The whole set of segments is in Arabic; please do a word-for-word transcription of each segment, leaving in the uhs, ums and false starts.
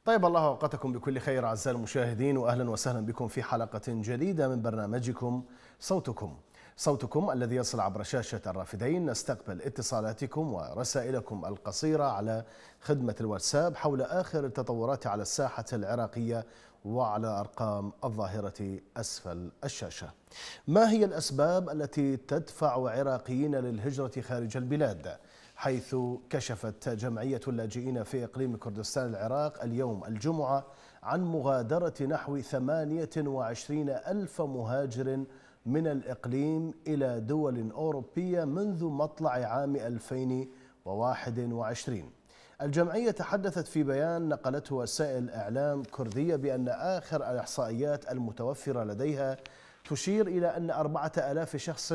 طيب الله أوقاتكم بكل خير أعزائي المشاهدين، وأهلا وسهلا بكم في حلقة جديدة من برنامجكم صوتكم صوتكم الذي يصل عبر شاشة الرافدين. نستقبل اتصالاتكم ورسائلكم القصيرة على خدمة الواتساب حول آخر التطورات على الساحة العراقية وعلى أرقام الظاهرة أسفل الشاشة. ما هي الأسباب التي تدفع عراقيين للهجرة خارج البلاد؟ حيث كشفت جمعية اللاجئين في إقليم كردستان العراق اليوم الجمعة عن مغادرة نحو ثمانية وعشرين ألف مهاجر من الإقليم إلى دول أوروبية منذ مطلع عام ألفين وواحد وعشرين. الجمعية تحدثت في بيان نقلته وسائل إعلام كردية بأن آخر الإحصائيات المتوفرة لديها تشير إلى أن أربعة آلاف شخص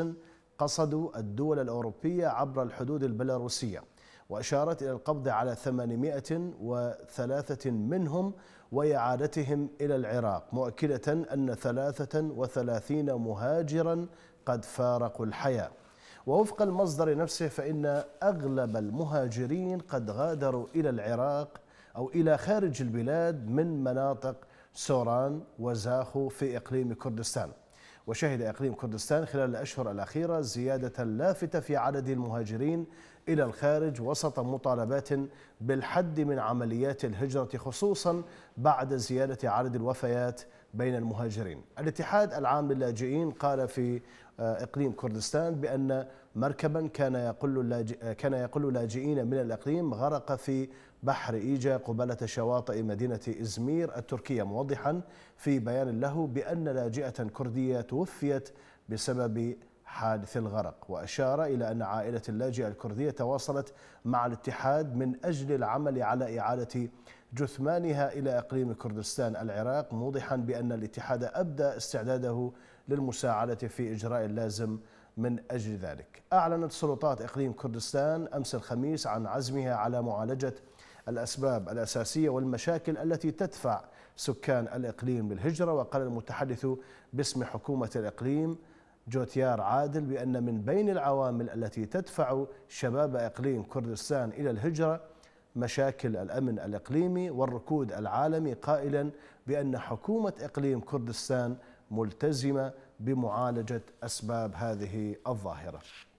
قصدوا الدول الأوروبية عبر الحدود البيلاروسية، وأشارت إلى القبض على ثمانمائة وثلاثة منهم وإعادتهم إلى العراق، مؤكدة أن ثلاثة وثلاثين مهاجرا قد فارقوا الحياة. ووفق المصدر نفسه فإن أغلب المهاجرين قد غادروا إلى العراق أو إلى خارج البلاد من مناطق سوران وزاخو في إقليم كردستان. وشهد إقليم كردستان خلال الأشهر الأخيرة زيادة لافتة في عدد المهاجرين إلى الخارج وسط مطالبات بالحد من عمليات الهجرة، خصوصا بعد زيادة عدد الوفيات بين المهاجرين. الاتحاد العام للاجئين قال في إقليم كردستان بأن مركبا كان يقل كان يقل لاجئين من الإقليم غرق في بحر إيجا قبالة شواطئ مدينة إزمير التركية، موضحا في بيان له بأن لاجئة كردية توفيت بسبب حادث الغرق. وأشار إلى أن عائلة اللاجئة الكردية تواصلت مع الاتحاد من أجل العمل على إعادة جثمانها إلى إقليم كردستان العراق، موضحا بأن الاتحاد أبدى استعداده للمساعدة في إجراء اللازم من أجل ذلك. أعلنت سلطات إقليم كردستان أمس الخميس عن عزمها على معالجة الأسباب الأساسية والمشاكل التي تدفع سكان الإقليم للهجرة. وقال المتحدث باسم حكومة الإقليم جوتيار عادل بأن من بين العوامل التي تدفع شباب إقليم كردستان إلى الهجرة مشاكل الأمن الإقليمي والركود العالمي، قائلا بأن حكومة إقليم كردستان ملتزمة بمعالجة أسباب هذه الظاهرة.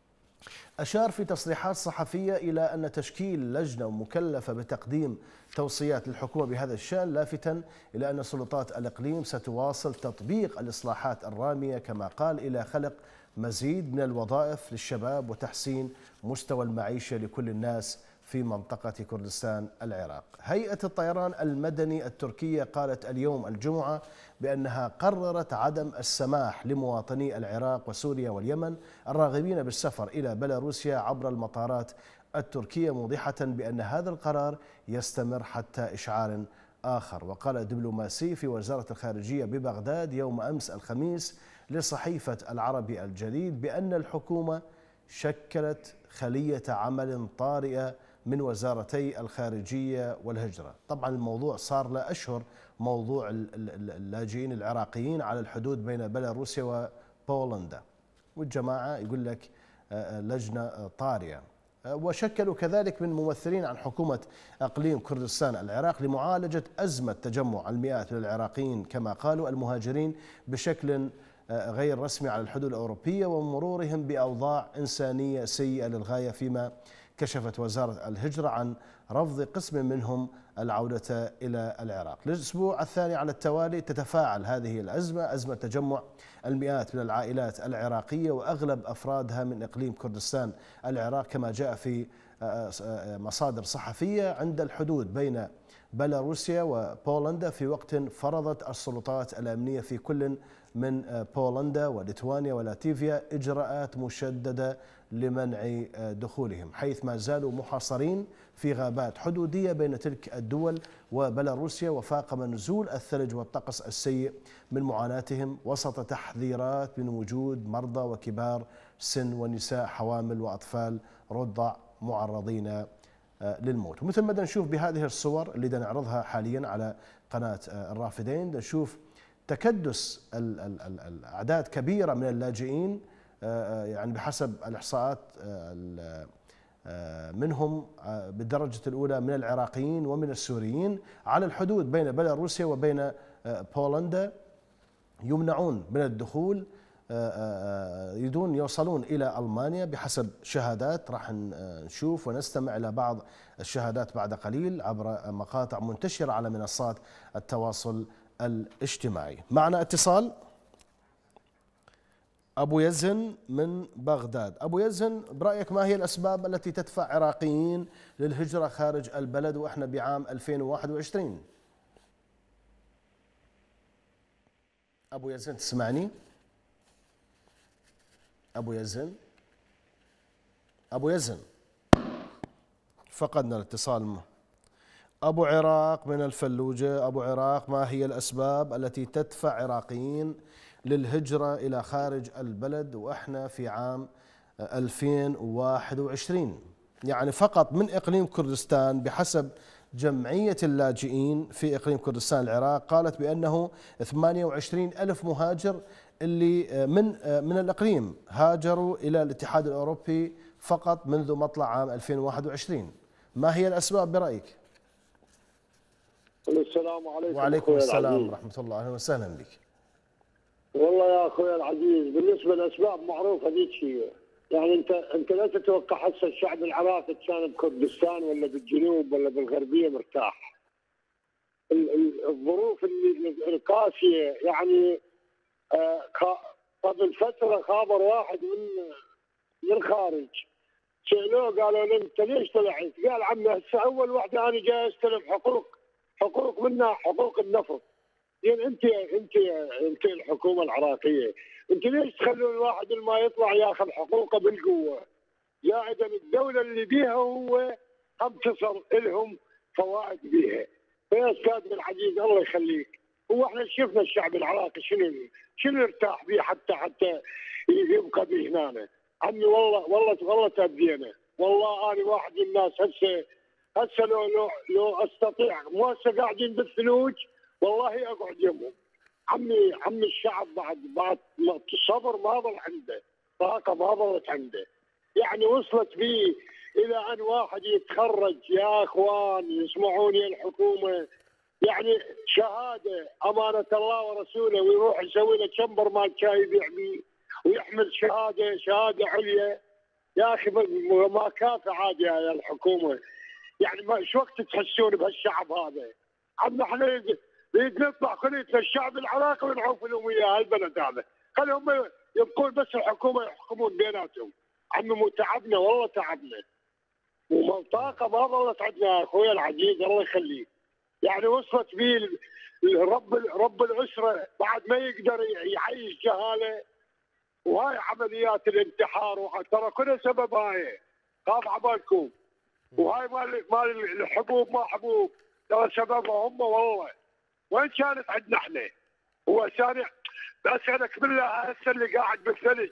أشار في تصريحات صحفية إلى أن تشكيل لجنة مكلفة بتقديم توصيات للحكومة بهذا الشأن، لافتا إلى أن سلطات الإقليم ستواصل تطبيق الإصلاحات الرامية كما قال إلى خلق مزيد من الوظائف للشباب وتحسين مستوى المعيشة لكل الناس في منطقة كردستان العراق. هيئة الطيران المدني التركية قالت اليوم الجمعة بأنها قررت عدم السماح لمواطني العراق وسوريا واليمن الراغبين بالسفر إلى بيلاروسيا عبر المطارات التركية، موضحة بأن هذا القرار يستمر حتى إشعار آخر. وقال دبلوماسي في وزارة الخارجية ببغداد يوم أمس الخميس لصحيفة العربي الجديد بأن الحكومة شكلت خلية عمل طارئة من وزارتي الخارجية والهجرة. طبعا الموضوع صار له أشهر، موضوع اللاجئين العراقيين على الحدود بين بيلاروسيا وبولندا، والجماعة يقول لك لجنة طارئة. وشكلوا كذلك من ممثلين عن حكومة إقليم كردستان العراق لمعالجة أزمة تجمع المئات من العراقيين كما قالوا المهاجرين بشكل غير رسمي على الحدود الأوروبية ومرورهم بأوضاع إنسانية سيئة للغاية، فيما كشفت وزارة الهجرة عن رفض قسم منهم العودة إلى العراق. للأسبوع الثاني على التوالي تتفاعل هذه الأزمة، أزمة تجمع المئات من العائلات العراقية وأغلب أفرادها من إقليم كردستان العراق كما جاء في مصادر صحفية عند الحدود بين بيلاروسيا وبولندا، في وقت فرضت السلطات الأمنية في كل من بولندا وليتوانيا ولاتفيا إجراءات مشددة لمنع دخولهم، حيث ما زالوا محاصرين في غابات حدودية بين تلك الدول وبيلاروسيا، وفاقم نزول الثلج والطقس السيء من معاناتهم وسط تحذيرات من وجود مرضى وكبار سن ونساء حوامل وأطفال رضع معرضين للموت. ومثل ما نشوف بهذه الصور اللي نعرضها حاليا على قناة الرافدين، نشوف تكدس الأعداد كبيرة من اللاجئين، يعني بحسب الإحصاءات منهم بالدرجة الأولى من العراقيين ومن السوريين على الحدود بين بيلاروسيا وبين بولندا، يمنعون من الدخول، يريدون يوصلون إلى ألمانيا بحسب شهادات. راح نشوف ونستمع إلى بعض الشهادات بعد قليل عبر مقاطع منتشرة على منصات التواصل الاجتماعي. معنا اتصال. أبو يزن من بغداد. أبو يزن، برأيك ما هي الأسباب التي تدفع عراقيين للهجرة خارج البلد وإحنا بعام ألفين وواحد وعشرين؟ أبو يزن تسمعني؟ أبو يزن أبو يزن فقدنا الاتصال. أبو عراق من الفلوجة. أبو عراق، ما هي الأسباب التي تدفع عراقيين للهجرة إلى خارج البلد وإحنا في عام ألفين وواحد وعشرين؟ يعني فقط من إقليم كردستان بحسب جمعية اللاجئين في إقليم كردستان العراق قالت بأنه ثمانية وعشرين ألف مهاجر اللي من من الإقليم هاجروا إلى الاتحاد الأوروبي فقط منذ مطلع عام ألفين وواحد وعشرين. ما هي الأسباب برأيك؟ السلام عليكم. وعليكم السلام ورحمة الله، أهلا وسهلا بك. والله يا أخوي العزيز، بالنسبة للأسباب معروفة ذيك شيء، يعني أنت أنت لا تتوقع هسه الشعب العراقي كان بكردستان ولا بالجنوب ولا بالغربية مرتاح. الظروف القاسية يعني قبل فترة خابر واحد من من الخارج سألوه قالوا له أنت ليش طلعت؟ قال عمي هسه أول وحدة أنا جاي أستلم حقوق حقوق منا حقوق النفط. يعني انت انت انت الحكومه العراقيه، انت ليش تخلون الواحد ما يطلع ياخذ حقوقه بالقوه؟ زائدا الدوله اللي بيها هو هم تصل لهم فوائد بيها. فيا استاذ العزيز الله يخليك، هو احنا شفنا الشعب العراقي شنو شنو ارتاح به حتى حتى يبقى به هنا. عمي والله والله والله تأذينا، والله انا واحد من الناس هسه هسه لو لو لو استطيع مو هسه قاعدين بالثلوج والله اقعد يمهم. عمي عمي الشعب بعد بعد الصبر ما ظل عنده، طاقه ما ظلت عنده. يعني وصلت بي الى ان واحد يتخرج يا اخوان يسمعوني الحكومه، يعني شهاده امانه الله ورسوله ويروح يسوي له شمبر مال شاي يبيع بيه ويحمل شهاده شهاده عليا. يا اخي ما كافي عادي يا الحكومه. يعني ما ايش وقت تحسون بهالشعب هذا؟ عمنا احنا نريد نطلع خليتنا الشعب العراقي ونعوف لهم اياه البلد هذا، خليهم يبقون بس الحكومه يحكمون بيناتهم. عمي مو تعبنا والله تعبنا. ومنطقه ما ظلت عندنا يا اخوي العزيز الله يخليك. يعني وصلت بي رب رب الاسره بعد ما يقدر يعيش جهاله، وهاي عمليات الانتحار ترى كلها سبب هاي. خاف عبالكم. وهاي مال مال الحبوب ما حبوب ترى سببها هم والله. وين كانت عندنا احنا؟ هو ثاني اسالك بالله هسه اللي قاعد بالثلج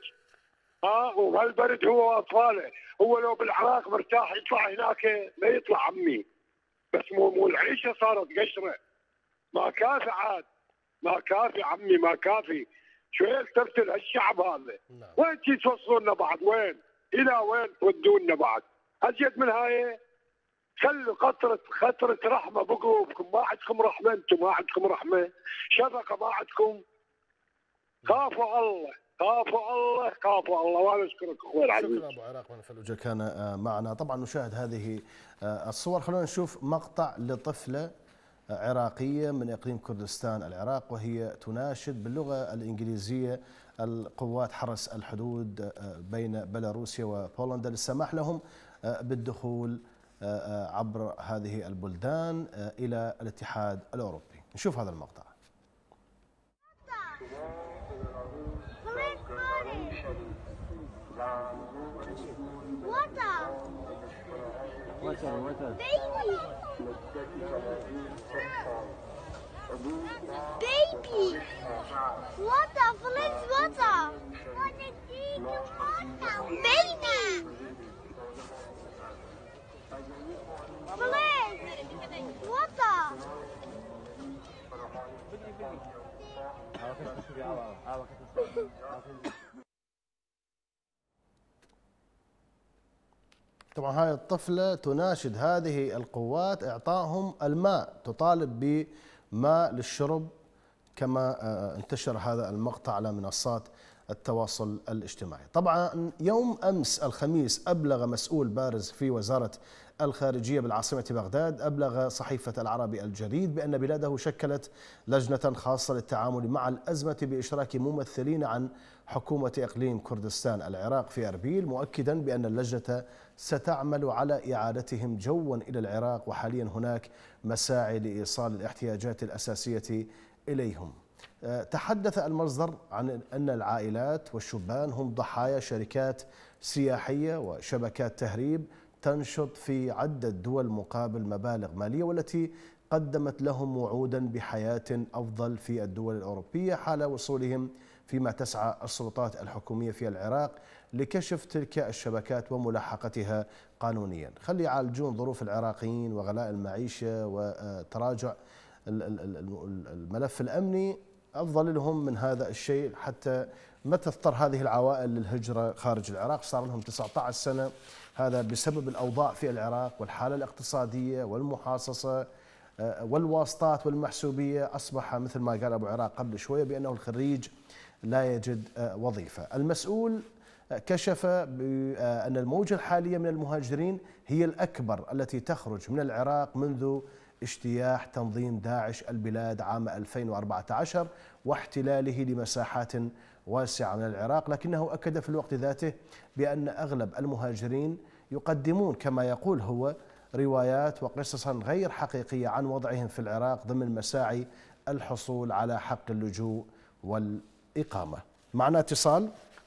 ها وهالبرد هو واطفاله، هو لو بالعراق مرتاح يطلع هناك ما يطلع عمي. بس مو مو العيشه صارت قشره. ما كافي عاد، ما كافي عمي ما كافي. شويه ترتل هالشعب هذا. وين تي توصلونا بعد؟ وين؟ الى وين تودونا بعد؟ ازيد من هاي؟ خلوا قطرة قطرة رحمة بقلوبكم. ما عندكم رحمة، انتم ما عندكم رحمة، شفقة ما عندكم. خافوا الله خافوا الله خافوا الله. وانا اشكرك اخوي العزيز. شكرا ابو عراق من الفلوجة كان معنا. طبعا نشاهد هذه الصور. خلونا نشوف مقطع لطفلة عراقية من اقليم كردستان العراق وهي تناشد باللغة الانجليزية القوات حرس الحدود بين بيلاروسيا وبولندا للسماح لهم بالدخول عبر هذه البلدان إلى الاتحاد الأوروبي. نشوف هذا المقطع. Baby, water, please, water. Baby. Please, water. طبعا هاي الطفلة تناشد هذه القوات إعطائهم الماء، تطالب بماء للشرب، كما انتشر هذا المقطع على منصات التواصل الاجتماعي. طبعا يوم أمس الخميس أبلغ مسؤول بارز في وزارة الخارجية بالعاصمة بغداد، أبلغ صحيفة العربي الجديد بأن بلاده شكلت لجنة خاصة للتعامل مع الأزمة بإشراك ممثلين عن حكومة إقليم كردستان العراق في أربيل، مؤكدا بأن اللجنة ستعمل على إعادتهم جوا إلى العراق، وحاليا هناك مساعي لإيصال الاحتياجات الأساسية إليهم. تحدث المصدر عن أن العائلات والشبان هم ضحايا شركات سياحية وشبكات تهريب تنشط في عدة دول مقابل مبالغ مالية، والتي قدمت لهم وعودا بحياة أفضل في الدول الأوروبية حال وصولهم، فيما تسعى السلطات الحكومية في العراق لكشف تلك الشبكات وملاحقتها قانونيا. خلي يعالجون ظروف العراقيين وغلاء المعيشة وتراجع الملف الأمني، أفضل لهم من هذا الشيء حتى ما تضطر هذه العوائل للهجرة خارج العراق. صار لهم تسعة عشر سنة، هذا بسبب الأوضاع في العراق والحالة الاقتصادية والمحاصصة والواسطات والمحسوبية. أصبح مثل ما قال أبو عراق قبل شوية بأنه الخريج لا يجد وظيفة. المسؤول كشف بأن الموجة الحالية من المهاجرين هي الأكبر التي تخرج من العراق منذ اجتياح تنظيم داعش البلاد عام ألفين وأربعة عشر واحتلاله لمساحات واسعة من العراق، لكنه أكد في الوقت ذاته بأن أغلب المهاجرين يقدمون كما يقول هو روايات وقصصا غير حقيقية عن وضعهم في العراق ضمن مساعي الحصول على حق اللجوء والإقامة. معنا اتصال.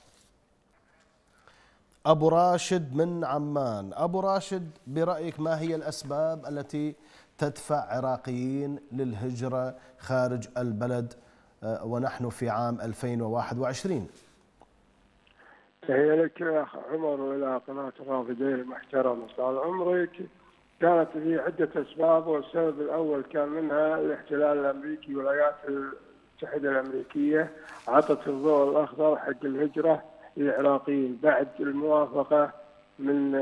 أبو راشد من عمان. أبو راشد، برأيك ما هي الأسباب التي تدفع عراقيين للهجرة خارج البلد ونحن في عام ألفين وواحد وعشرين؟ هي لك يا أخ عمر وإلى قناة الرافدين المحترمة. طال عمرك كانت في عدة أسباب، والسبب الأول كان منها الاحتلال الأمريكي والولايات المتحدة الأمريكية عطت الضوء الأخضر حق الهجرة للعراقيين بعد الموافقة من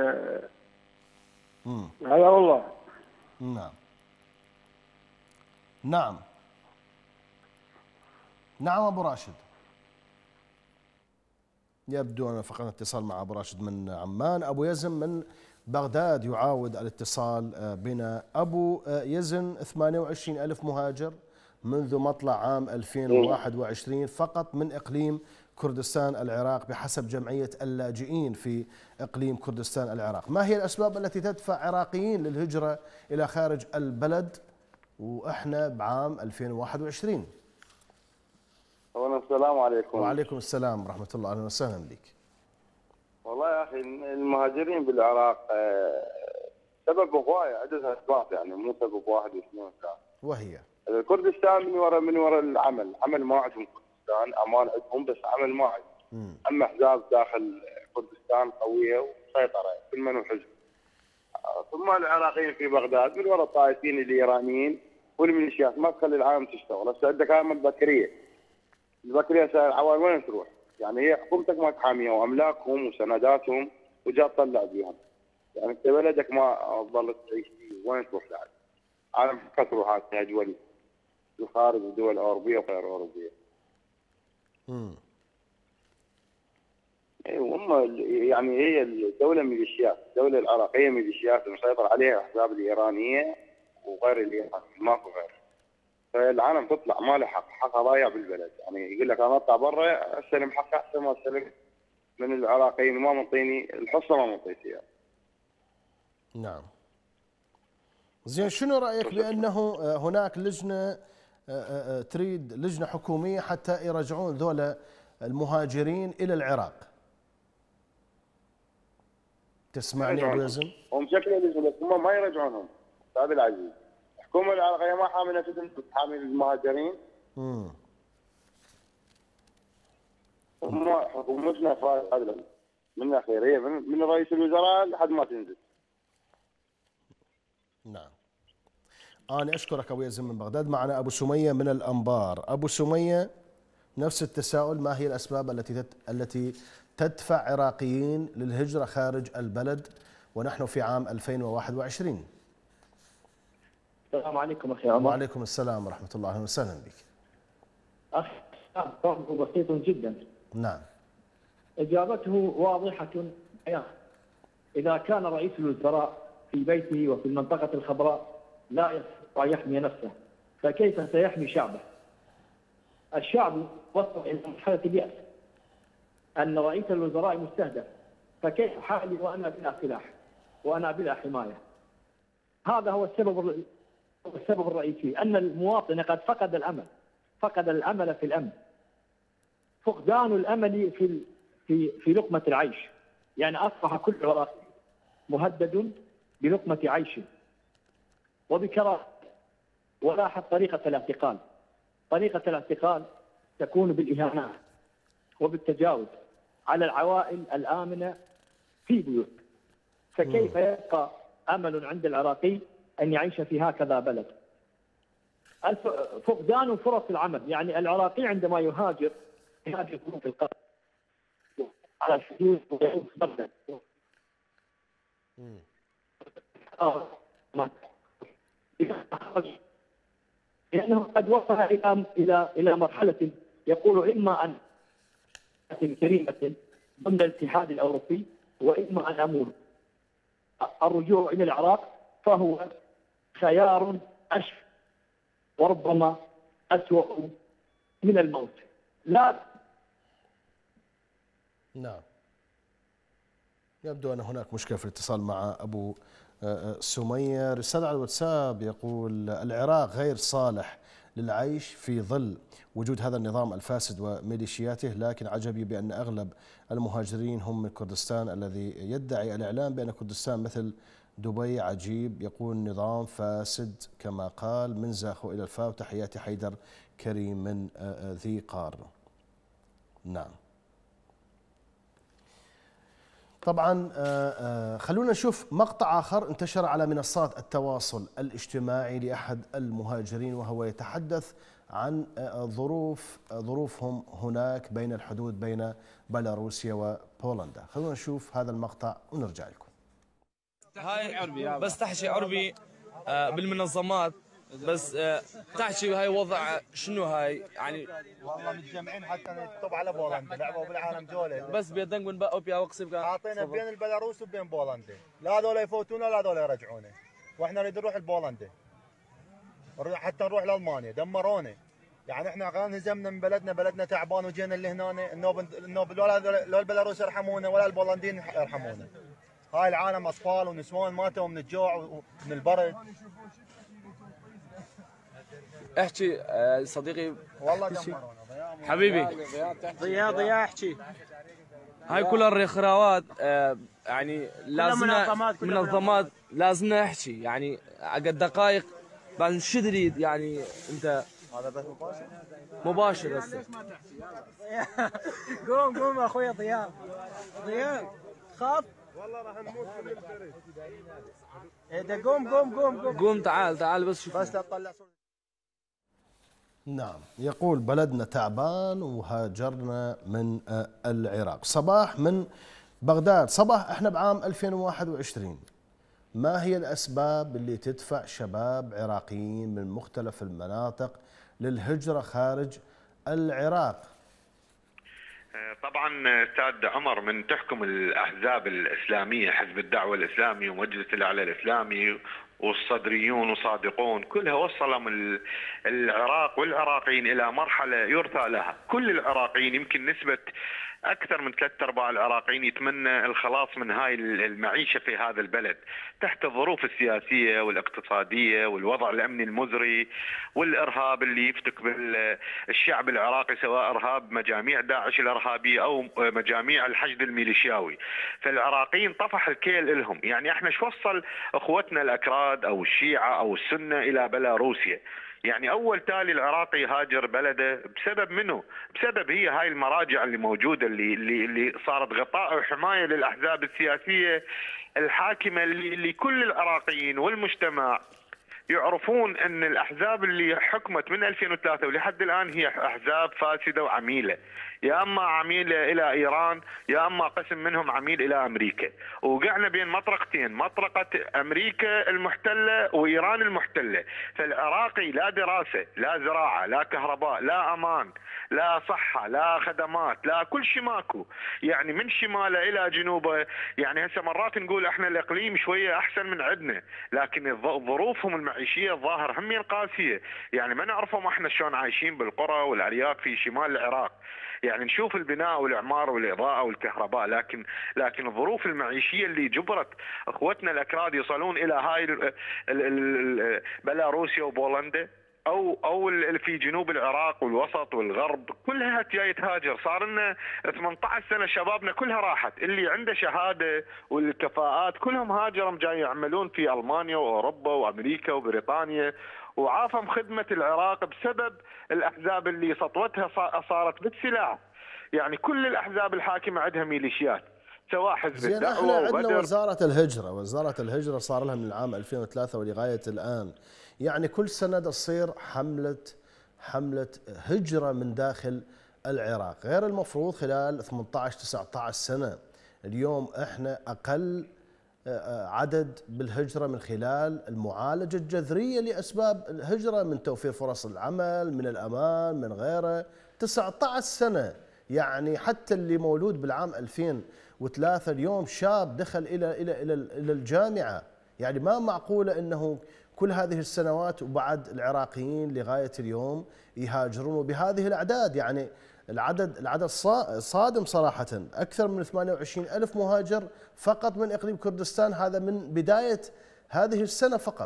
هذا والله. نعم نعم نعم أبو راشد. يبدو أن فقدنا اتصال مع أبو راشد من عمان. أبو يزن من بغداد يعاود الاتصال بنا. أبو يزن، ثمانية وعشرين ألف مهاجر منذ مطلع عام ألفين وواحد وعشرين فقط من إقليم كردستان العراق بحسب جمعية اللاجئين في إقليم كردستان العراق. ما هي الأسباب التي تدفع عراقيين للهجرة إلى خارج البلد وإحنا بعام ألفين وواحد وعشرين؟ السلام عليكم. وعليكم السلام ورحمة الله، أهلا وسهلا بك. والله يا أخي المهاجرين بالعراق سبب هواية، عدة أسباب، يعني مو سبب واحد واثنين وثلاثة. وهي كردستان من وراء من وراء العمل، عمل ما عندهم كردستان، أمان عندهم بس عمل ما عندهم. أما أحزاب داخل كردستان قوية وسيطرة كل من وحزب. ثم العراقيين في بغداد من وراء الطائفيين الإيرانيين والميليشيات ما تخلي العالم تشتغل. هسه عندك هاي البكرية، البكرية العوائل وين تروح؟ يعني هي حكومتك ما تحاميها وأملاكهم وسنداتهم وجا تطلع بيهم. يعني انت بلدك ما ظلت تعيش فيه، وين تروح لعب؟ عالم كثروا هذه دول الخارج ودول أوروبية وغير أوروبية. امم ايوه هم يعني هي الدولة ميليشيات، الدولة العراقية ميليشيات مسيطر عليها الأحزاب الإيرانية وغير الإيراني، ماكو غير. فالعالم تطلع ما له حق، حقها ضايع بالبلد، يعني يقول لك انا اطلع برا استلم حقي احسن ما استلم من العراقيين، ما منطيني الحصه ما منطيتها. نعم. زين، شنو رايك بانه هناك لجنه تريد لجنه حكوميه حتى يرجعون ذولا المهاجرين الى العراق؟ تسمعني ابو يزن؟ هم شكله لجنه بس هم ما يرجعونهم استاذ العزيز. الحكومه العراقيه ما حامي نفسها تحامي المهاجرين. امم هم حكومتنا هذا من اخير من, من رئيس الوزراء لحد ما تنزل. نعم. انا اشكرك ابو يزن من بغداد. معنا ابو سميه من الانبار. ابو سميه، نفس التساؤل، ما هي الاسباب التي التي تدفع عراقيين للهجره خارج البلد ونحن في عام ألفين وواحد وعشرين. السلام عليكم أخي عمر. وعليكم السلام ورحمة الله، أهلا وسهلا بك. أخي سؤال بسيط جدا. نعم. إجابته واضحة بيان. إذا كان رئيس الوزراء في بيته وفي المنطقة الخضراء لا يستطيع أن يحمي نفسه، فكيف سيحمي شعبه؟ الشعب وصل إلى مرحلة اليأس أن رئيس الوزراء مستهدف، فكيف حالي وأنا بلا سلاح وأنا بلا حماية؟ هذا هو السبب السبب الرئيسي، أن المواطن قد فقد الأمل، فقد الأمل في الأمن، فقدان الأمل في في في لقمة العيش، يعني أصبح كل عراقي مهدد بلقمة عيش وبكراهة. ولاحظ طريقة الاعتقال، طريقة الاعتقال تكون بالإهانات وبالتجاوز على العوائل الآمنة في بيوت، فكيف يبقى أمل عند العراقي أن يعيش في هكذا بلد؟ فقدان فرص العمل، يعني العراقي عندما يهاجر يهاجر في القرى على الحدود ويعود بلدا لأنه قد وصل إلى إلى إلى مرحلة يقول إما أن كريمة ضمن الاتحاد الأوروبي وإما أن أموت. الرجوع إلى العراق فهو خيار أشفى وربما أسوأ من الموت. لا. نعم. يبدو أن هناك مشكلة في الاتصال مع أبو سمية. رسالة على الواتساب يقول: العراق غير صالح للعيش في ظل وجود هذا النظام الفاسد وميليشياته، لكن عجبي بأن أغلب المهاجرين هم من كردستان الذي يدعي الإعلام بأن كردستان مثل دبي. عجيب، يقول نظام فاسد كما قال. من زاخو إلى الفاو. تحياتي حيدر كريم من ذي قار. نعم. طبعا خلونا نشوف مقطع آخر انتشر على منصات التواصل الاجتماعي لأحد المهاجرين، وهو يتحدث عن ظروف ظروفهم هناك بين الحدود بين بيلاروسيا وبولندا. خلونا نشوف هذا المقطع ونرجع لكم. هاي بس تحكي عربي بالمنظمات، بس تحكي هاي وضع شنو هاي يعني. والله متجمعين حتى نطب على بولندا، لعبوا بالعالم دولة بس بيدنق من بقوا بيا وقصب اعطينا بين البيلاروس وبين بولندا، لا هذول يفوتونا لا هذول يرجعونا، واحنا نريد نروح لبولندا حتى نروح لالمانيا، دمرونا. يعني احنا قال هزمنا من بلدنا، بلدنا تعبان وجينا لهنا. النوب النوب لا البيلاروس يرحمونا ولا البولنديين يرحمونا. هاي العالم اطفال ونسوان ماتوا من الجوع ومن البرد. احكي صديقي. والله دمرونا حبيبي. ضياء ضياء احكي. هاي كلها الرخراوات يعني لازمنا منظمات، لازمنا احكي يعني عقد دقائق بعد شو تريد يعني انت. هذا بس مباشر مباشر هسه. قوم قوم اخوي ضياء. ضياء خاف والله راح نموت من البرد. ايه ده قوم قوم قوم قوم قوم تعال تعال بس شوف. بس تطلع. نعم، يقول بلدنا تعبان وهاجرنا من العراق. صباح من بغداد. صباح، احنا بعام ألفين وواحد وعشرين، ما هي الأسباب اللي تدفع شباب عراقيين من مختلف المناطق للهجرة خارج العراق؟ طبعا استاذ عمر، من تحكم الاحزاب الاسلاميه، حزب الدعوه الاسلامي ومجلس الاعلى الاسلامي والصدريون وصادقون، كلها وصلهم العراق والعراقيين الى مرحله يرثى لها. كل العراقيين، يمكن نسبه اكثر من ثلاث ارباع العراقيين يتمنى الخلاص من هاي المعيشه في هذا البلد تحت الظروف السياسيه والاقتصاديه والوضع الامني المزري والارهاب اللي يفتك بالشعب العراقي، سواء ارهاب مجاميع داعش الارهابيه او مجاميع الحشد الميليشياوي. فالعراقيين طفح الكيل لهم. يعني احنا شو وصل اخوتنا الاكراد او الشيعه او السنه الى بيلاروسيا؟ يعني اول تالي العراقي هاجر بلده بسبب منه؟ بسبب هي هاي المراجع اللي موجوده اللي اللي, اللي صارت غطاء وحمايه للاحزاب السياسيه الحاكمه اللي, اللي كل العراقيين والمجتمع يعرفون ان الاحزاب اللي حكمت من ألفين وثلاثة ولحد الان هي احزاب فاسده وعميله، يا اما عميله الى ايران يا اما قسم منهم عميل الى امريكا، وقعنا بين مطرقتين، مطرقه امريكا المحتله وايران المحتله، فالعراقي لا دراسه، لا زراعه، لا كهرباء، لا امان، لا صحه، لا خدمات، لا كل شيء ماكو، يعني من شماله الى جنوبه، يعني هسه مرات نقول احنا الاقليم شويه احسن من عندنا، لكن ظروفهم المعيشيه الظاهر هم قاسيه، يعني ما نعرفهم احنا شلون عايشين بالقرى والارياف في شمال العراق، يعني نشوف البناء والاعمار والاضاءه والكهرباء، لكن لكن الظروف المعيشيه اللي جبرت اخوتنا الاكراد يصلون الى هاي بيلاروسيا وبولندا او او في جنوب العراق والوسط والغرب كلها جاي تهاجر، صار لنا ثمانية عشر سنه شبابنا كلها راحت، اللي عنده شهاده والكفاءات كلهم هاجروا جاي يعملون في المانيا واوروبا وامريكا وبريطانيا، وعافهم خدمه العراق بسبب الاحزاب اللي سطوتها صارت بالسلاح، يعني كل الاحزاب الحاكمه عندها ميليشيات سواء حزب الدعوه احنا عندنا وبدر. وزاره الهجره، وزاره الهجره صار لها من العام ألفين وثلاثة ولغايه الان، يعني كل سنه تصير حمله حمله هجره من داخل العراق، غير المفروض خلال ثمانية عشر تسعة عشر سنه، اليوم احنا اقل عدد بالهجره من خلال المعالجه الجذريه لاسباب الهجره، من توفير فرص العمل، من الامان، من غيره، تسعة عشر سنه، يعني حتى اللي مولود بالعام ألفين وثلاثة اليوم شاب دخل الى الى الى الى الجامعه، يعني ما معقوله انه كل هذه السنوات وبعد العراقيين لغايه اليوم يهاجرون وبهذه الاعداد، يعني العدد العدد صادم صراحه، اكثر من ثمانية وعشرين ألف مهاجر فقط من اقليم كردستان، هذا من بدايه هذه السنه فقط.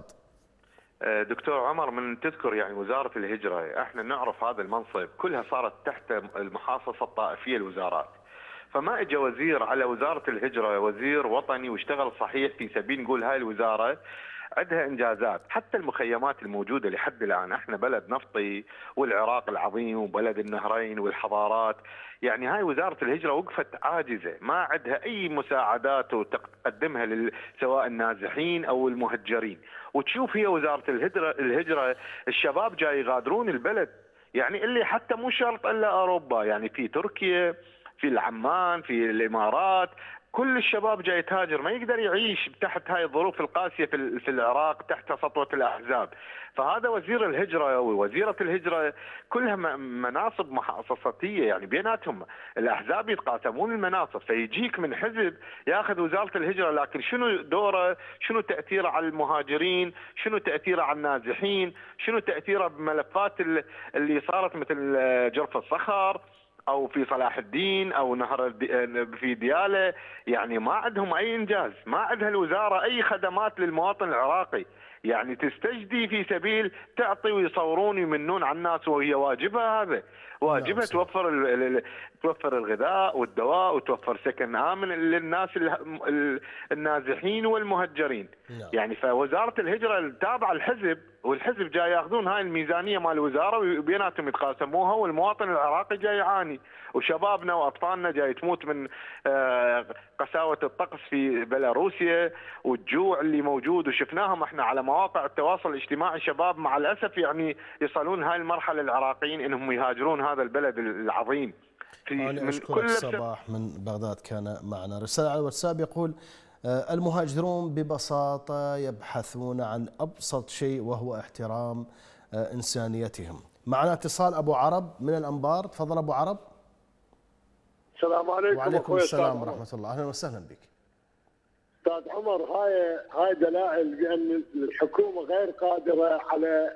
دكتور عمر، من تذكر يعني وزاره الهجره، احنا نعرف هذا المنصب كلها صارت تحت المحاصصه الطائفيه الوزارات، فما اجى وزير على وزاره الهجره، وزير وطني واشتغل صحيح في سبيل نقول هاي الوزاره عندها انجازات، حتى المخيمات الموجوده لحد الان، احنا بلد نفطي والعراق العظيم وبلد النهرين والحضارات، يعني هاي وزاره الهجره وقفت عاجزه، ما عندها اي مساعدات وتقدمها سواء النازحين او المهجرين، وتشوف هي وزاره الهجره الهجره الشباب جاي يغادرون البلد، يعني اللي حتى مو شرط الا اوروبا، يعني في تركيا، في العمان، في الامارات، كل الشباب جاي يتهاجر، ما يقدر يعيش تحت هاي الظروف القاسيه في في العراق تحت سطوه الاحزاب، فهذا وزير الهجره ووزيره الهجره كلها مناصب محاصصتيه، يعني بيناتهم الاحزاب يتقاسمون المناصب، فيجيك من حزب ياخذ وزاره الهجره، لكن شنو دوره؟ شنو تاثيره على المهاجرين؟ شنو تاثيره على النازحين؟ شنو تاثيره بملفات اللي صارت مثل جرف الصخر او في صلاح الدين او نهر في دياله؟ يعني ما عندهم اي انجاز، ما عندها الوزاره اي خدمات للمواطن العراقي، يعني تستجدي في سبيل تعطي ويصورون ويمنون على الناس، وهي واجبها هذا، واجبها توفر توفر الغذاء والدواء وتوفر سكن امن للناس النازحين والمهجرين، يعني فوزاره الهجره تابعه الحزب، والحزب جاي ياخذون هاي الميزانيه مال الوزاره وبيناتهم يتقاسموها، والمواطن العراقي جاي يعاني، وشبابنا واطفالنا جاي تموت من قساوه الطقس في بيلاروسيا والجوع اللي موجود، وشفناهم احنا على مواقع التواصل الاجتماعي، شباب مع الاسف يعني يصلون هاي المرحله العراقيين انهم يهاجرون هذا البلد العظيم. أنا أشكرك صباح من بغداد كان معنا. رسالة على الواتساب يقول المهاجرون ببساطة يبحثون عن أبسط شيء وهو احترام إنسانيتهم. معنا اتصال أبو عرب من الأنبار، تفضل أبو عرب. السلام عليكم. وعليكم السلام ورحمة الله، أهلا وسهلا بك. أستاذ عمر، هاي هاي دلائل بأن الحكومة غير قادرة على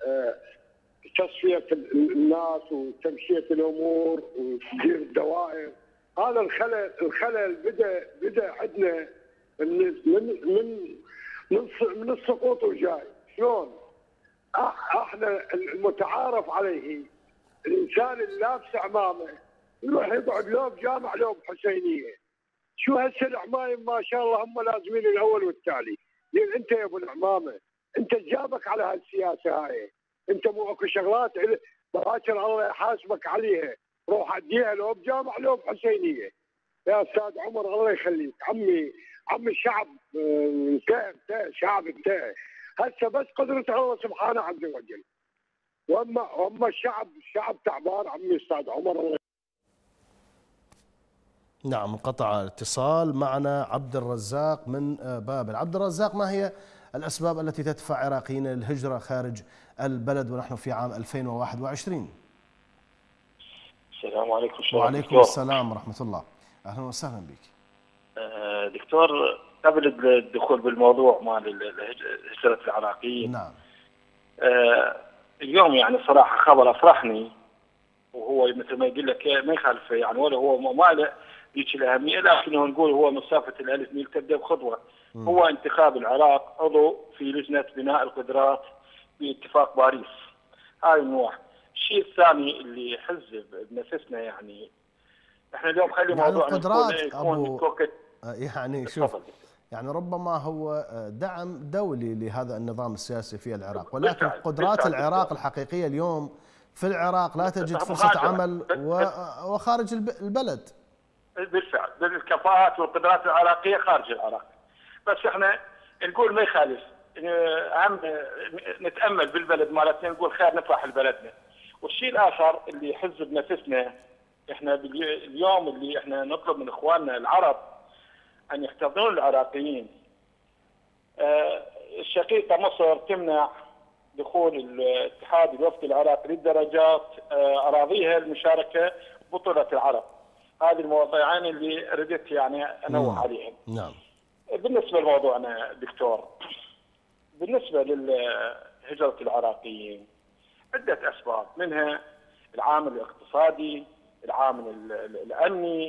تصفية الناس وتمشية الأمور وتدير الدوائر. هذا الخلل الخلل بدا بدا عندنا من من من من السقوط وجاي. شلون؟ احنا المتعارف عليه الانسان اللي لابس عمامه يروح يقعد لو بجامع لو بحسينيه. شو هسه العمايم ما شاء الله هم لازمين الاول والتالي. لين انت يا ابو العمامه انت جابك على هالسياسه هاي، انت مو اكو شغلات باكر الله يحاسبك عليها، روح اديها لو بجامع لو بحسينيه. يا استاذ عمر الله يخليك، عمي عمي الشعب انتهى انتهى، الشعب انتهى. هسه بس قدرة الله سبحانه عز وجل. واما واما الشعب الشعب تعبان عمي استاذ عمر. الله نعم، انقطع الاتصال. معنا عبد الرزاق من بابل. عبد الرزاق، ما هي الأسباب التي تدفع عراقيين للهجرة خارج البلد ونحن في عام ألفين وواحد وعشرين؟ السلام عليكم. وعليكم السلام ورحمة الله، أهلا وسهلا بك. دكتور، قبل الدخول بالموضوع مال هجرة العراقيين، نعم، اليوم يعني صراحة خبر أفرحني، وهو مثل ما يقول لك ما يخالف يعني، ولا هو ما له ذيك الأهمية، لكنه نقول هو مسافة الألف ميل تبدأ بخطوة. م. هو انتخاب العراق عضو في لجنة بناء القدرات باتفاق باريس. هاي من واحد. الشيء الثاني اللي حزب بنفسنا، يعني احنا اليوم خلي يعني موضوعنا القدرات يكون أبو يعني شوف، يعني ربما هو دعم دولي لهذا النظام السياسي في العراق، ولكن قدرات العراق الحقيقية اليوم في العراق لا تجد فرصة عمل وخارج البلد. بالفعل، بالكفاءات والقدرات العراقية خارج العراق. بس احنا نقول ما يخالف، هم نتأمل بالبلد مالتنا، نقول خير نفرح لبلدنا. والشيء الآخر اللي يحز بنفسنا، احنا اليوم اللي احنا نطلب من اخواننا العرب ان يحتضنون العراقيين. اه الشقيقة مصر تمنع دخول الاتحاد الوفدي العراقي للدرجات اه اراضيها المشاركة ببطولة العرب. هذه المواضيعين اللي ردت يعني انوه عليهم. نعم. بالنسبة لموضوعنا دكتور، بالنسبة لهجرة العراقيين عدة اسباب، منها العامل الاقتصادي، العامل الامني،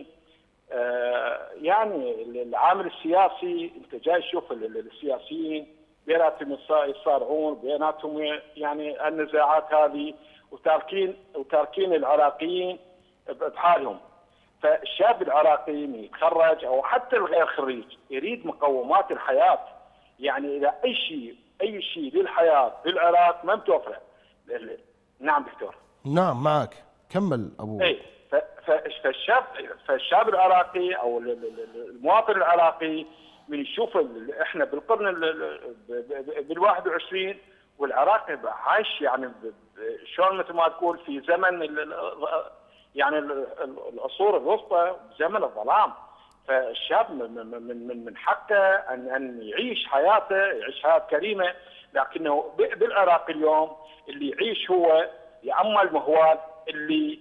آه يعني العامل السياسي. انت جاي تشوف السياسيين بيناتهم يصارعون، بيناتهم يعني النزاعات هذه، وتاركين وتاركين العراقيين بحالهم. فالشاب العراقي يتخرج او حتى الغير خريج يريد مقومات الحياه، يعني اذا اي شيء اي شيء للحياه في العراق ما متوفره. نعم دكتور. نعم معك، كمل ابو. اي فالشاب فالشاب العراقي او المواطن العراقي من يشوف احنا بالقرن بالواحد وعشرين والعراق عايش يعني شلون مثل ما تقول في زمن يعني العصور الوسطى، زمن الظلام. فالشاب من من من حقه ان ان يعيش حياته، يعيش حياه كريمه، لكنه بالعراق اليوم اللي يعيش هو يا اما المهوال اللي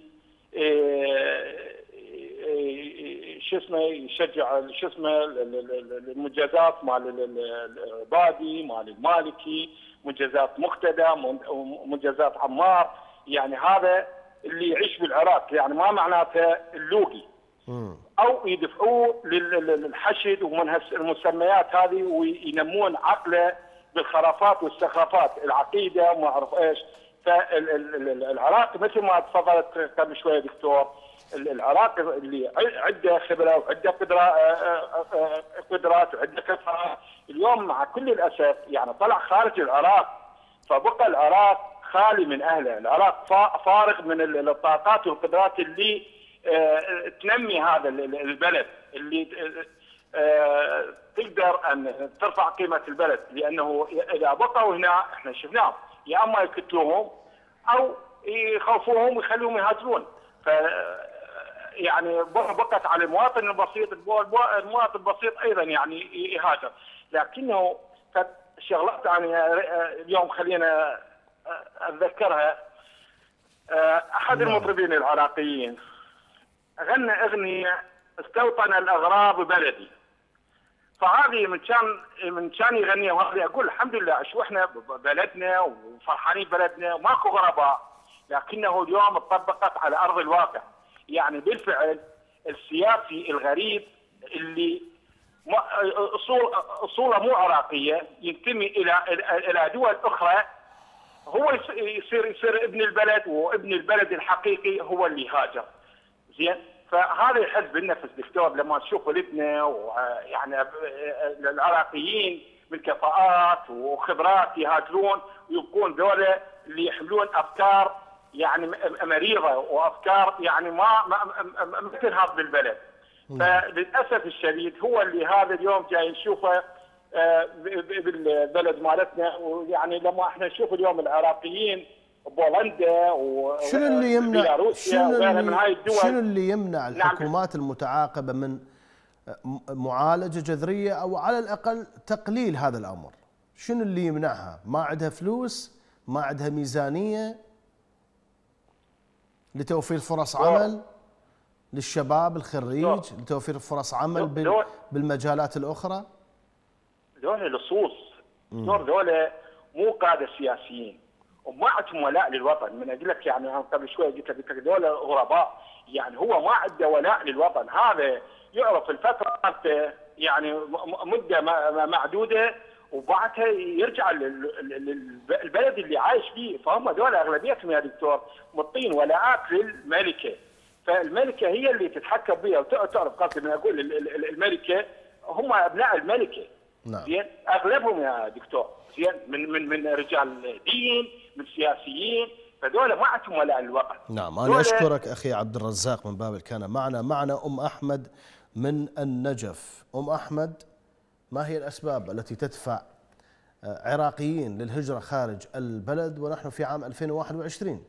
شو اسمه يشجع شو اسمه المنجزات مال البادي، مال المالكي، منجزات مقتدى، منجزات عمار. يعني هذا اللي يعيش بالعراق، يعني ما معناته اللوقي او يدفعوه للحشد ومن المسميات هذه وينمون عقله بالخرافات والسخافات العقيده وما اعرف ايش. فالعراق مثل ما تفضلت قبل شويه دكتور، العراق اللي عنده خبره وعنده قدرات وعنده كفاءه، اليوم مع كل الاسف يعني طلع خارج العراق، فبقى العراق خالي من اهله. العراق فارغ من الطاقات والقدرات اللي تنمي هذا البلد، اللي تقدر ان ترفع قيمه البلد، لانه اذا بقوا هنا احنا شفناهم يا اما يقتلوهم او يخوفوهم ويخلوهم يهاجرون. ف يعني بقت على المواطن البسيط، المواطن البسيط ايضا يعني يهاجر. لكنه شغلات يعني اليوم خلينا اتذكرها. احد المطربين العراقيين غنى اغنيه استوطن الاغراب بلدي. فهذه من كان من كان يغنيها، وهذه اقول الحمد لله شو احنا بلدنا وفرحانين بلدنا وماكو غرباء، لكنه اليوم طبقت على ارض الواقع. يعني بالفعل السياسي الغريب اللي اصول اصوله مو عراقيه ينتمي الى الى دول اخرى، هو يصير يصير ابن البلد، وابن البلد الحقيقي هو اللي هاجر. زين، فهذا يحز بالنفس دكتور لما تشوف ولدنا ويعني العراقيين من كفاءات وخبرات يهاجرون ويبقون ذولا اللي يحملون افكار يعني مريضه وافكار يعني ما ما تنهض بالبلد. فللاسف الشديد هو اللي هذا اليوم جاي نشوفه بالبلد مالتنا. ويعني لما احنا نشوف اليوم العراقيين بولندا شنو اللي يمنع شنو اللي من هاي الدول شنو اللي يمنع الحكومات المتعاقبه من معالجه جذريه او على الاقل تقليل هذا الامر؟ شنو اللي يمنعها؟ ما عندها فلوس؟ ما عندها ميزانيه لتوفير فرص عمل للشباب الخريج، لتوفير فرص عمل بالمجالات الاخرى؟ ذولا لصوص، ذولا مو قاده سياسيين وما عندهم ولاء للوطن. من اقول لك يعني قبل شوي قلت لك ذولا غرباء، يعني هو ما عنده ولاء للوطن. هذا يعرف الفتره يعني مده معدوده وبعدها يرجع للبلد اللي عايش فيه. فهم ذولا اغلبيتهم يا دكتور مطين ولاءات للملكه، فالملكه هي اللي تتحكم بها. وتعرف قصدي من اقول الملكه هم ابناء الملكه. نعم. زين اغلبهم يا دكتور زين من من من رجال دين، من سياسيين، فذولا ما عندهم ولاء للوطن. نعم، انا اشكرك اخي عبد الرزاق من بابل. كان معنا معنا ام احمد من النجف. ام احمد، ما هي الاسباب التي تدفع عراقيين للهجره خارج البلد ونحن في عام ألفين وواحد وعشرين؟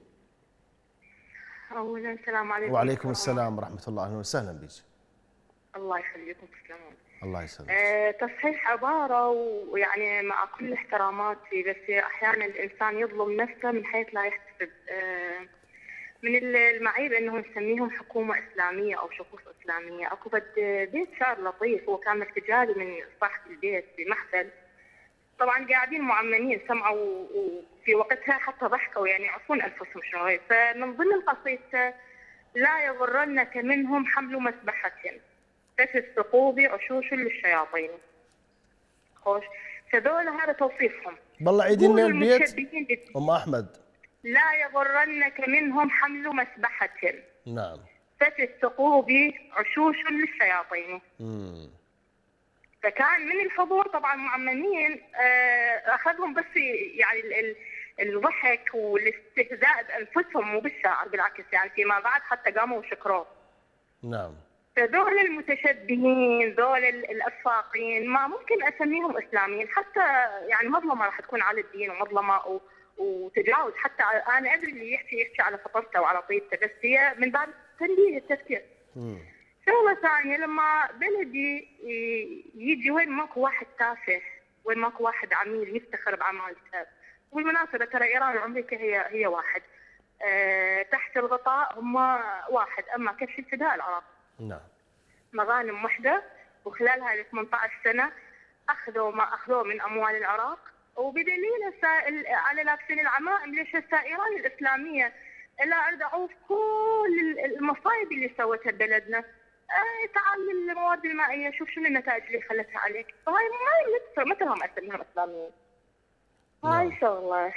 اولا السلام عليكم. وعليكم السلام ورحمه الله، اهلا وسهلا بك. الله يخليكم، تسلمون. الله يسلمك. أه تصحيح عباره، ويعني مع كل احتراماتي بس احيانا الانسان يظلم نفسه من حيث لا يحتسب. أه من المعيب انه نسميهم حكومه اسلاميه او شخوص اسلاميه. اكو بد بيت شعر لطيف، هو كان ارتجالي من صاحب البيت بمحفل، طبعا قاعدين معممين سمعوا وفي وقتها حتى ضحكوا يعني يعرفون انفسهم شوي. فمن ضمن قصيدته لا يغرنك منهم حمل مسبحه ففي الثقوب عشوش للشياطين. خوش، فذول هذا توصيفهم. بالله عيدي لنا البيت ام احمد. لا يغرنك منهم حمل مسبحه. نعم. ففي الثقوب عشوش للشياطين. امم فكان من الحضور طبعا معممين، اخذهم بس يعني الضحك والاستهزاء بانفسهم مو بالشاعر، بالعكس يعني فيما بعد حتى قاموا وشكروه. نعم. فذول المتشبهين، ذول الافاقين ما ممكن اسميهم اسلاميين، حتى يعني مظلمه راح تكون على الدين ومظلمه وتجاوز. حتى انا ادري اللي يحكي يحكي على فطرته وعلى طيبته، بس هي من باب تنبيه التفكير. امم شغله ثانيه، لما بلدي يجي وين ماكو واحد تافه، وين ماكو واحد عميل يفتخر بعمالته. وبالمناسبه ترى ايران وامريكا هي هي واحد، أه تحت الغطاء هم واحد، اما كبش الفداء العراق. نعم. مغانم وحده، وخلال هذه ثمانية عشر سنه اخذوا ما اخذوه من اموال العراق، وبدليل على لابسين العمائم. ليش هسه ايران الاسلاميه الا ارجعوا في كل المصايب اللي سوتها ببلدنا. آه تعال المواد المائيه، شوف شنو النتائج اللي خلتها عليك. فهاي ما مثل مثلهم اسميهم اسلاميين. هاي شغله.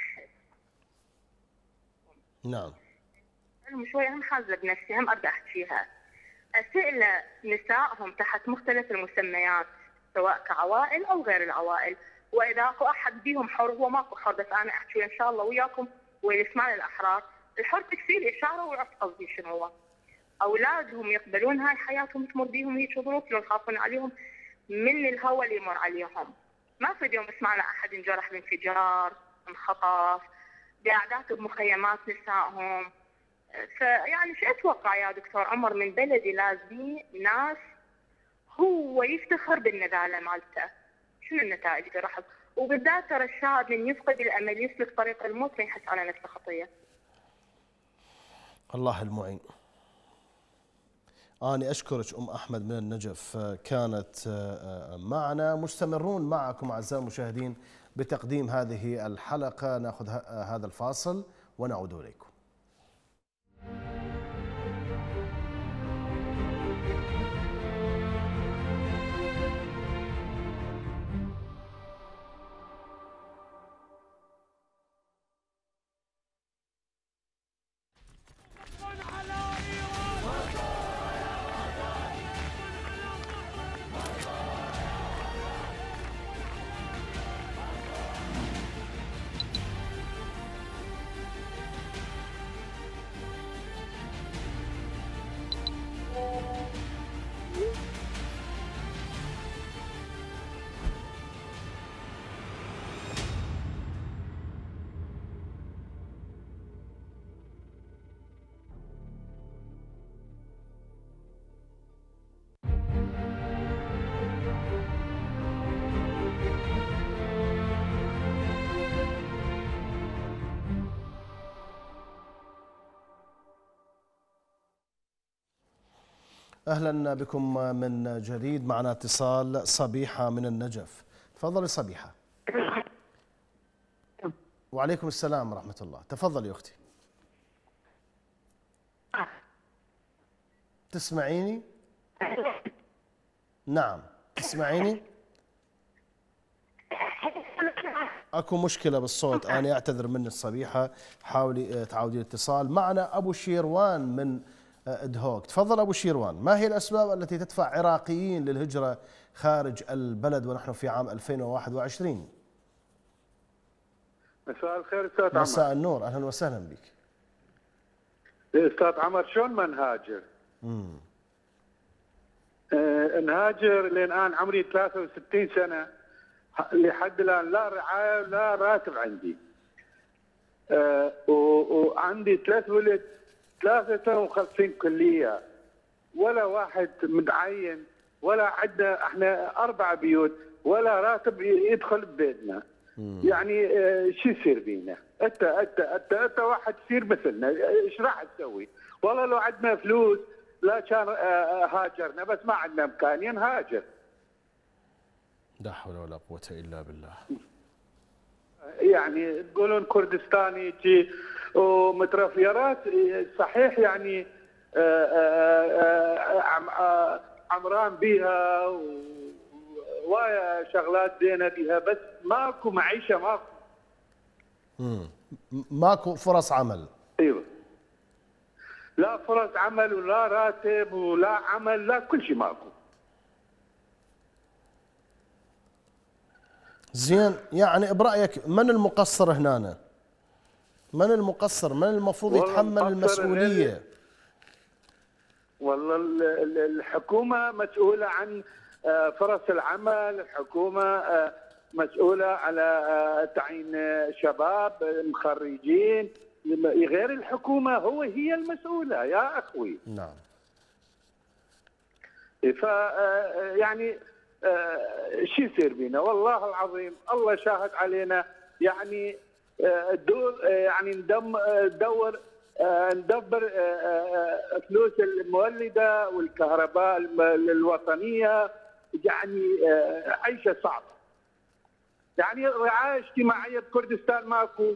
نعم. انا شوي هم حازه بنفسي، هم ارجع احكيها. اسئله نسائهم تحت مختلف المسميات سواء كعوائل او غير العوائل، واذا اكو احد بيهم حر، هو ماكو حر بس انا احكي ان شاء الله وياكم واللي يسمعنا الاحرار. الحر تكفيه اشاره ويعرف قصدي شنو هو. اولادهم يقبلون هاي حياتهم تمر بيهم هيك ظروف لو يخافون عليهم من الهوى اللي يمر عليهم. ما في يوم سمعنا احد انجرح بانفجار، انخطف، قاعدات بمخيمات نسائهم. فيعني شو اتوقع يا دكتور عمر من بلدي لازم ناس هو يفتخر بالنذاله مالته. شنو النتائج اللي راح، وبالذات ترى الشاب من يفقد الامل يسلك طريق الموت ما يحس على نفسه خطيه. الله المعين. أنا أشكرك أم أحمد من النجف، كانت معنا. مستمرون معكم أعزائي المشاهدين بتقديم هذه الحلقة. نأخذ هذا الفاصل ونعود إليكم. أهلا بكم من جديد. معنا اتصال صبيحة من النجف. تفضلي صبيحة. وعليكم السلام ورحمة الله. تفضلي أختي. تسمعيني؟ نعم تسمعيني؟ اكو مشكلة بالصوت، أنا أعتذر مني الصبيحة، حاولي تعودي الاتصال. معنا أبو شيروان من دهوك. تفضل أبو شيروان، ما هي الأسباب التي تدفع عراقيين للهجرة خارج البلد ونحن في عام ألفين وواحد وعشرين؟ مساء الخير أستاذ عمر. مساء النور، أهلا وسهلا بك. أستاذ عمر شلون ما نهاجر؟ امم آه نهاجر لين الآن عمري ثلاثة وستين سنة، لحد الآن لا رعاية ولا راتب عندي. آه وعندي ثلاث ولد، ثلاثة وخمسين كلية، ولا واحد متعين، ولا عندنا احنا أربع بيوت، ولا راتب يدخل ببيتنا. يعني آه شو يصير بينا؟ انت انت انت انت واحد تصير مثلنا، ايش راح تسوي؟ والله لو عندنا فلوس لا كان آه هاجرنا، بس ما عندنا امكانيه نهاجر. لا حول ولا قوة إلا بالله. يعني تقولون كردستاني جي ومترفيرات، صحيح يعني آآ آآ عمران بيها ووايا شغلات زينه بيها، بس ماكو معيشه، ماكو. امم ماكو فرص عمل. ايوه، لا فرص عمل ولا راتب ولا عمل، لا كل شيء ماكو. زين، يعني برأيك من المقصر هنا؟ من المقصر؟ من المفروض يتحمل المسؤولية؟ والله الحكومة مسؤولة عن فرص العمل، الحكومة مسؤولة على تعيين شباب مخرجين، غير الحكومة هو هي المسؤولة يا أخوي. نعم. ف يعني شو يصير بينا؟ والله العظيم الله شاهد علينا، يعني الدور يعني ندم ندور ندبر فلوس المولده والكهرباء الوطنيه، يعني عيشه صعبه. يعني رعايه اجتماعيه بكردستان ماكو.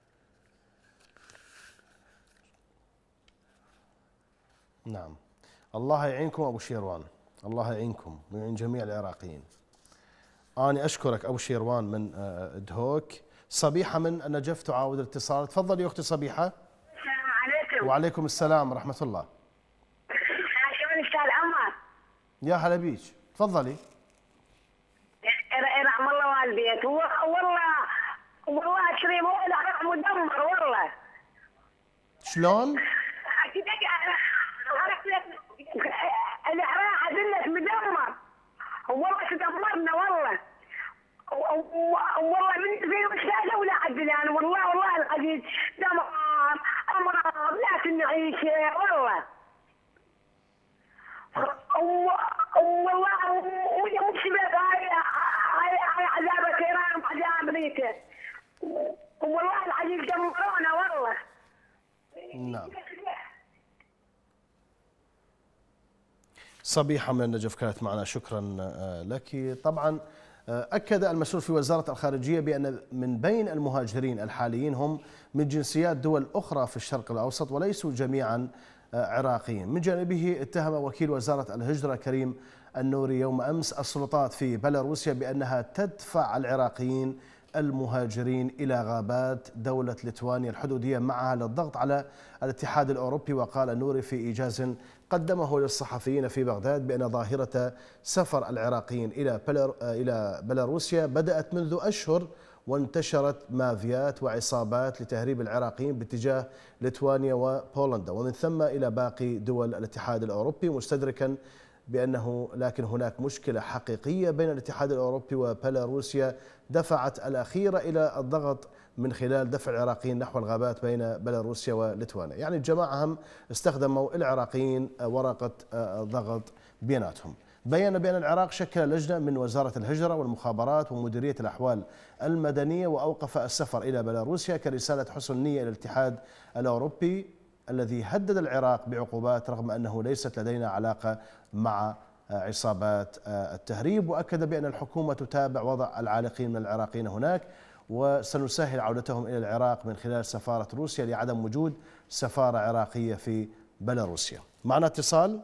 نعم، الله يعينكم ابو شيروان، الله يعينكم ويعين جميع العراقيين. أنا أشكرك أبو شيروان من دهوك. صبيحة من النجف تعاود الاتصال. تفضلي أختي صبيحة. السلام عليكم. وعليكم السلام ورحمة الله. شلون أستاذ عمر؟ يا هلا بيك، تفضلي. يرحم الله والديك. والله والله كريم، هو العراق مدمر والله. شلون؟ العراق عندنا مدمر، والله تدمرنا والله. والله من زي وش ولا عدلان، والله والله العزيز دمار، امراض، لا نعيش والله. والله مش هاي هاي عذاب ايران وعذاب امريكا، والله العزيز دمرونا والله. نعم. صبيحة من النجف كانت معنا، شكرا لك. طبعا أكد المسؤول في وزارة الخارجية بأن من بين المهاجرين الحاليين هم من جنسيات دول أخرى في الشرق الأوسط وليسوا جميعا عراقيين. من جانبه اتهم وكيل وزارة الهجرة كريم النوري يوم أمس السلطات في بيلاروسيا بأنها تدفع العراقيين المهاجرين إلى غابات دولة ليتوانيا الحدودية معها للضغط على الاتحاد الأوروبي. وقال النوري في إيجاز قدمه للصحفيين في بغداد بأن ظاهرة سفر العراقيين إلى إلى بيلاروسيا بدأت منذ أشهر، وانتشرت مافيات وعصابات لتهريب العراقيين باتجاه ليتوانيا وبولندا ومن ثم إلى باقي دول الاتحاد الأوروبي، مستدركا بأنه لكن هناك مشكلة حقيقية بين الاتحاد الأوروبي وبيلاروسيا دفعت الأخيرة إلى الضغط من خلال دفع العراقيين نحو الغابات بين بيلاروسيا وليتوانيا. يعني الجماعة هم استخدموا العراقيين ورقة ضغط بيناتهم. بين بأن العراق شكل لجنة من وزارة الهجرة والمخابرات ومديرية الأحوال المدنية وأوقف السفر إلى بيلاروسيا كرسالة حسن نية إلى الاتحاد الأوروبي الذي هدد العراق بعقوبات رغم أنه ليست لدينا علاقة مع عصابات التهريب، وأكد بأن الحكومة تتابع وضع العالقين من العراقيين هناك وسنسهل عودتهم إلى العراق من خلال سفارة روسيا لعدم وجود سفارة عراقية في بيلاروسيا. معنا اتصال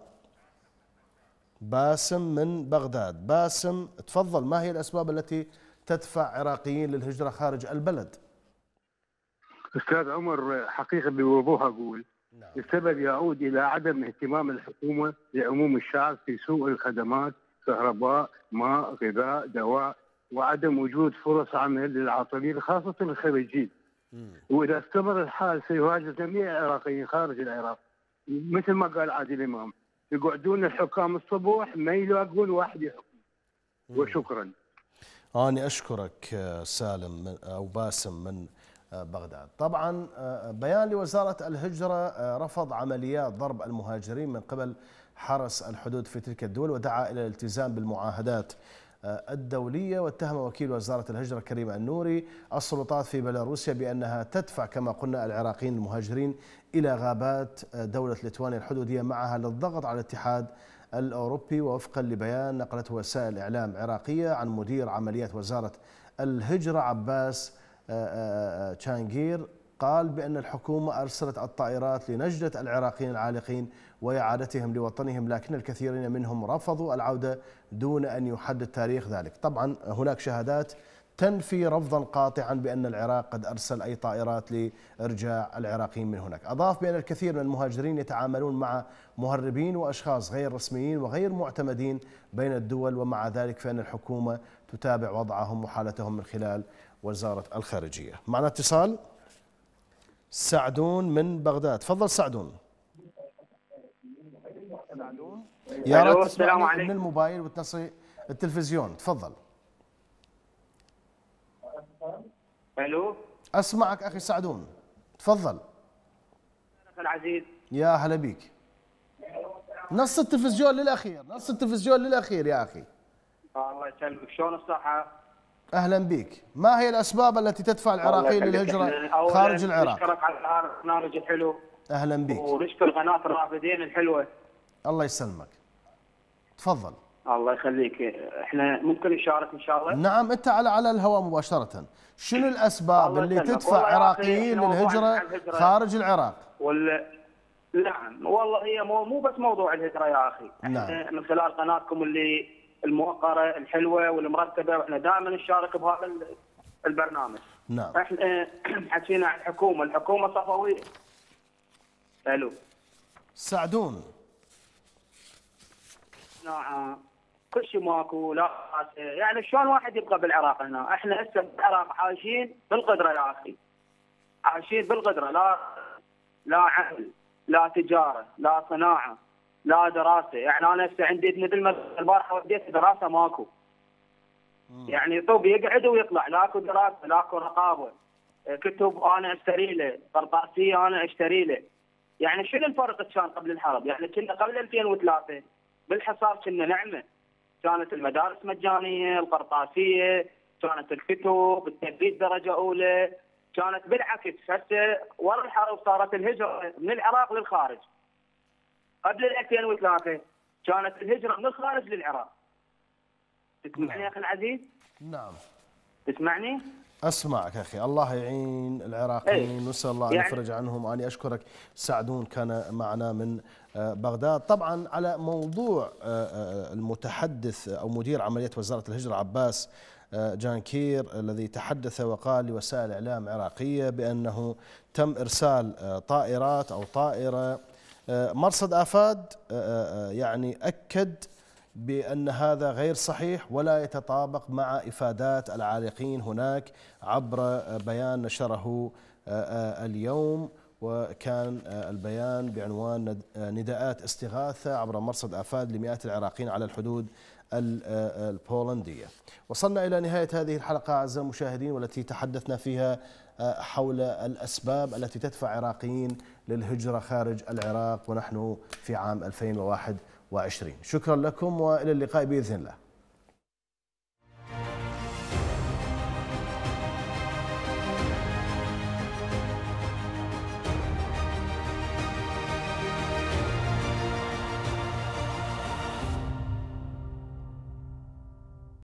باسم من بغداد. باسم تفضل، ما هي الأسباب التي تدفع عراقيين للهجرة خارج البلد؟ أستاذ عمر، حقيقة بوضوح أقول نعم. السبب يعود إلى عدم اهتمام الحكومة لعموم الشعب في سوق الخدمات، كهرباء، ماء، غذاء، دواء، وعدم وجود فرص عمل للعاطلين خاصة الخريجين. وإذا استمر الحال سيواجه جميع العراقيين خارج العراق مثل ما قال عادل إمام، يقعدون الحكام الصبح ما يلاقون واحد يحكم. وشكرا. أنا أشكرك سالم أو باسم من بغداد. طبعا بيان لوزارة الهجرة رفض عمليات ضرب المهاجرين من قبل حرس الحدود في تلك الدول ودعا إلى الالتزام بالمعاهدات الدولية، واتهم وكيل وزارة الهجرة كريم النوري السلطات في بيلاروسيا بأنها تدفع كما قلنا العراقيين المهاجرين إلى غابات دولة ليتوانيا الحدودية معها للضغط على الاتحاد الأوروبي. ووفقا لبيان نقلته وسائل إعلام عراقية عن مدير عمليات وزارة الهجرة عباس تشانغير، قال بأن الحكومة أرسلت الطائرات لنجدة العراقيين العالقين وإعادتهم لوطنهم، لكن الكثيرين منهم رفضوا العودة دون أن يحدد تاريخ ذلك. طبعا هناك شهادات تنفي رفضا قاطعا بأن العراق قد أرسل أي طائرات لإرجاع العراقيين من هناك. أضاف بأن الكثير من المهاجرين يتعاملون مع مهربين وأشخاص غير رسميين وغير معتمدين بين الدول، ومع ذلك فإن الحكومة تتابع وضعهم وحالتهم من خلال وزارة الخارجية. معنا اتصال سعدون من بغداد. تفضل سعدون. يا ريت تسمعني من الموبايل وتصي التلفزيون. تفضل. الو اسمعك اخي سعدون، تفضل. اخي العزيز. يا هلا بيك. نص التلفزيون للاخير، نص التلفزيون للاخير يا اخي. الله يسلمك، شلون الصحة؟ اهلا بك. ما هي الاسباب التي تدفع العراقيين للهجرة خارج العراق؟ نشكرك على البرنامج الحلو. اهلا بك. ونشكر قناة الرافدين الحلوة. الله يسلمك. تفضل. الله يخليك. احنا ممكن نشارك ان شاء الله؟ نعم، انت على على الهواء مباشرة. شنو الاسباب اللي تدفع عراقيين للهجرة خارج العراق؟ ولا نعم والله هي مو مو بس موضوع الهجرة يا اخي. نعم. من خلال قناتكم اللي الموقرة الحلوة والمرتبة، واحنا دائما نشارك بهذا البرنامج. نعم. احنا حكينا عن الحكومة، الحكومة صفوية. الو سعدون. نعم كل شيء ماكو، لا يعني شلون واحد يبقى بالعراق هنا؟ احنا هسه بالعراق عايشين بالقدره يا اخي. عايشين بالقدره، لا لا عمل، لا تجاره، لا صناعه، لا دراسه، يعني انا هسه عندي مثل ما البارحه وديت دراسه ماكو. يعني طوب يقعد ويطلع، لاكو دراسه، لاكو رقابه. كتب انا اشتري له، قرطاسيه انا اشتري له. يعني شنو الفرق كان قبل الحرب؟ يعني كنا قبل ألفين وثلاثة بالحصار كنا نعمه. كانت المدارس مجانيه، القرطاسيه، كانت الكتب، التدريس درجه اولى، كانت بالعكس. هسه ورا الحرب صارت الهجره من العراق للخارج. قبل ألفين وثلاثة كانت الهجره من الخارج للعراق. تسمعني يا اخي العزيز؟ نعم. تسمعني؟ اسمعك اخي. الله يعين العراقيين ايه؟ واسال الله ان يعني يفرج عنهم. انا اشكرك. سعدون كان معنا من بغداد. طبعا على موضوع المتحدث او مدير عمليات وزاره الهجره عباس جانكير الذي تحدث وقال لوسائل اعلام عراقيه بانه تم ارسال طائرات او طائره، مرصد آفاد يعني اكد بأن هذا غير صحيح ولا يتطابق مع إفادات العالقين هناك عبر بيان نشره اليوم، وكان البيان بعنوان نداءات استغاثة عبر مرصد آفاد لمئات العراقيين على الحدود البولندية. وصلنا إلى نهاية هذه الحلقة أعزائي المشاهدين، والتي تحدثنا فيها حول الأسباب التي تدفع عراقيين للهجرة خارج العراق ونحن في عام ألفين وواحد وعشرين. شكرا لكم وإلى اللقاء بإذن الله.